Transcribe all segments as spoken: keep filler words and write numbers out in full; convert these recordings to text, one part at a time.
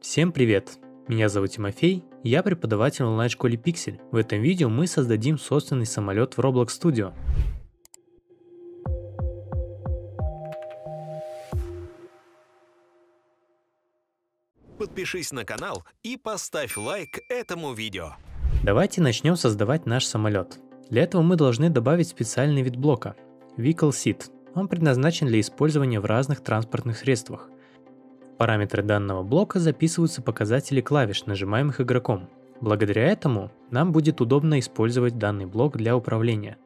Всем привет! Меня зовут Тимофей, я преподаватель в онлайн-школе Pixel. В этом видео мы создадим собственный самолет в Roblox Studio. Подпишись на канал и поставь лайк этому видео. Давайте начнем создавать наш самолет. Для этого мы должны добавить специальный вид блока – Vehicle Seat. Он предназначен для использования в разных транспортных средствах. В параметры данного блока записываются показатели клавиш, нажимаемых игроком. Благодаря этому нам будет удобно использовать данный блок для управления.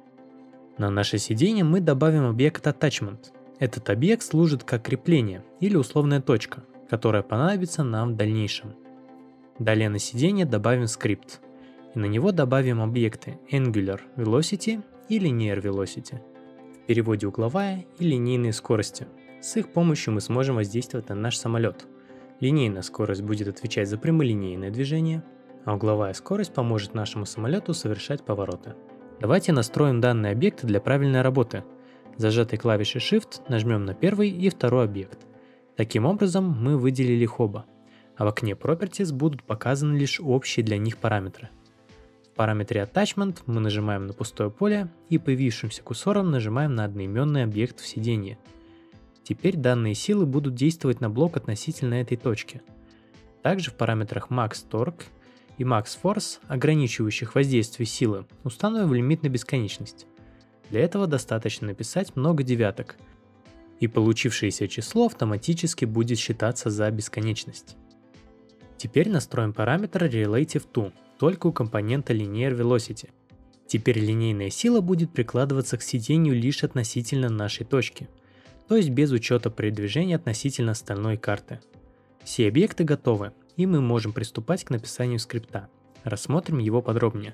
На наше сиденье мы добавим объект Attachment. Этот объект служит как крепление или условная точка, которая понадобится нам в дальнейшем. Далее на сиденье добавим скрипт, и на него добавим объекты Angular Velocity и Linear Velocity, в переводе угловая и линейные скорости. С их помощью мы сможем воздействовать на наш самолет. Линейная скорость будет отвечать за прямолинейное движение, а угловая скорость поможет нашему самолету совершать повороты. Давайте настроим данные объекты для правильной работы. Зажатой клавишей Shift нажмем на первый и второй объект. Таким образом мы выделили их оба, а в окне Properties будут показаны лишь общие для них параметры. В параметре Attachment мы нажимаем на пустое поле и появившимся курсором нажимаем на одноименный объект в сиденье. Теперь данные силы будут действовать на блок относительно этой точки. Также в параметрах Max Torque и Max Force, ограничивающих воздействие силы, установим лимит на бесконечность. Для этого достаточно написать много девяток, и получившееся число автоматически будет считаться за бесконечность. Теперь настроим параметр Relative to, только у компонента Linear Velocity. Теперь линейная сила будет прикладываться к сиденью лишь относительно нашей точки, то есть без учета передвижения относительно остальной карты. Все объекты готовы, и мы можем приступать к написанию скрипта. Рассмотрим его подробнее.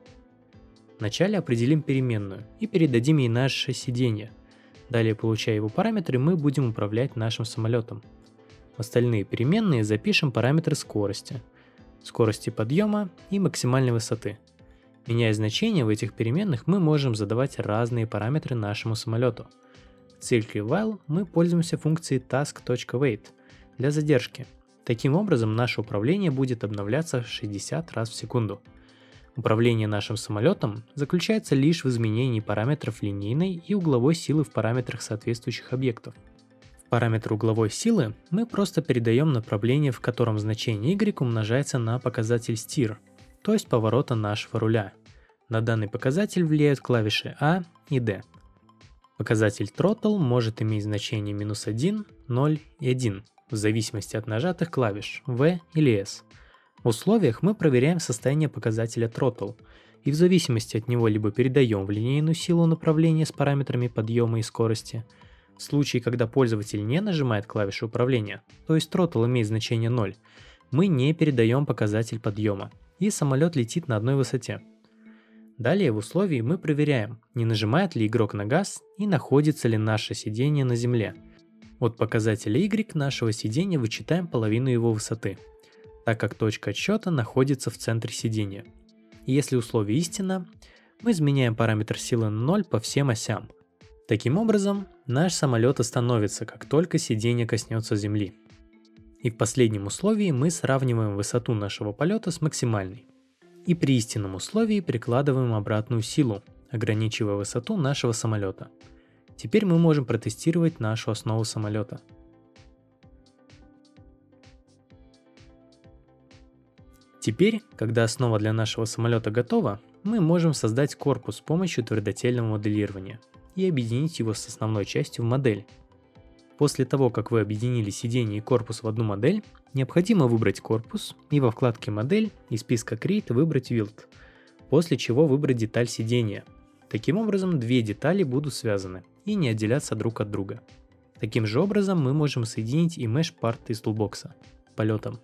Вначале определим переменную и передадим ей наше сиденье. Далее, получая его параметры, мы будем управлять нашим самолетом. В остальные переменные запишем параметры скорости, скорости подъема и максимальной высоты. Меняя значения в этих переменных, мы можем задавать разные параметры нашему самолету. В цикле while мы пользуемся функцией task.wait для задержки. Таким образом, наше управление будет обновляться шестьдесят раз в секунду. Управление нашим самолетом заключается лишь в изменении параметров линейной и угловой силы в параметрах соответствующих объектов. В параметр угловой силы мы просто передаем направление, в котором значение y умножается на показатель steer, то есть поворота нашего руля. На данный показатель влияют клавиши A и D. Показатель throttle может иметь значение минус один, ноль и один, в зависимости от нажатых клавиш V или S. В условиях мы проверяем состояние показателя throttle, и в зависимости от него либо передаем в линейную силу направления с параметрами подъема и скорости. В случае, когда пользователь не нажимает клавишу управления, то есть throttle имеет значение ноль, мы не передаем показатель подъема, и самолет летит на одной высоте. Далее в условии мы проверяем, не нажимает ли игрок на газ и находится ли наше сиденье на земле. От показателя Y нашего сиденья вычитаем половину его высоты, так как точка отсчета находится в центре сиденья. И если условие истина, мы изменяем параметр силы на ноль по всем осям. Таким образом, наш самолет остановится, как только сиденье коснется земли. И в последнем условии мы сравниваем высоту нашего полета с максимальной. И при истинном условии прикладываем обратную силу, ограничивая высоту нашего самолета. Теперь мы можем протестировать нашу основу самолета. Теперь, когда основа для нашего самолета готова, мы можем создать корпус с помощью твердотельного моделирования и объединить его с основной частью в модель. После того, как вы объединили сиденье и корпус в одну модель, необходимо выбрать корпус и во вкладке «Модель» из списка Create выбрать Build, после чего выбрать деталь сиденья. Таким образом, две детали будут связаны и не отделяться друг от друга. Таким же образом мы можем соединить и Mesh Part из Toolbox полетом.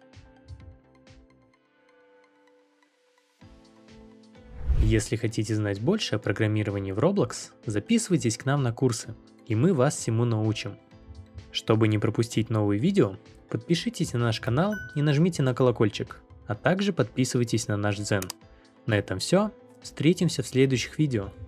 Если хотите знать больше о программировании в Roblox, записывайтесь к нам на курсы, и мы вас всему научим. Чтобы не пропустить новые видео, подпишитесь на наш канал и нажмите на колокольчик, а также подписывайтесь на наш Дзен. На этом все, встретимся в следующих видео.